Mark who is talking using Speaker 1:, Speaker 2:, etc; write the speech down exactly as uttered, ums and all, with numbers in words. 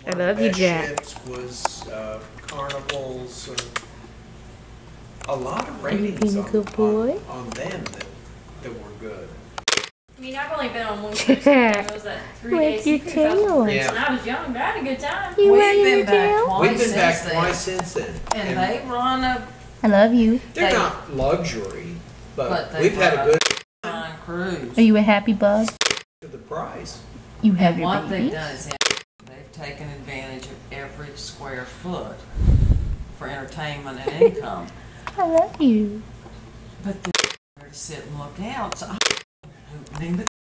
Speaker 1: I love you, Jack.
Speaker 2: Ships was uh, Carnival's. Uh, a lot of
Speaker 1: Are you
Speaker 2: ratings
Speaker 1: being a
Speaker 2: on,
Speaker 1: good boy?
Speaker 2: on, on them that, that were good.
Speaker 3: I mean, I've only been on one cruise. It was that three-day
Speaker 1: Where's your
Speaker 3: sea cruise
Speaker 1: tail?
Speaker 3: cruise,
Speaker 2: Yeah.
Speaker 3: and I was young, but I had a good time.
Speaker 1: You
Speaker 4: We've
Speaker 1: wagging
Speaker 4: been
Speaker 1: your
Speaker 4: back
Speaker 1: tail?
Speaker 4: twice
Speaker 2: We've been
Speaker 4: since
Speaker 2: back
Speaker 4: then.
Speaker 2: twice since then.
Speaker 4: And they run a
Speaker 1: I love you.
Speaker 2: They're
Speaker 4: they-
Speaker 2: not luxury, but,
Speaker 4: But they
Speaker 2: we've had a
Speaker 4: run
Speaker 2: good
Speaker 4: fine cruise.
Speaker 1: Are you a happy bug?
Speaker 2: for the price.
Speaker 1: You have
Speaker 4: And
Speaker 1: your
Speaker 4: what they've
Speaker 1: babies?
Speaker 4: done is they've taken advantage of every square foot for entertainment and income.
Speaker 1: I love you.
Speaker 4: But they're there to sit and look out. So I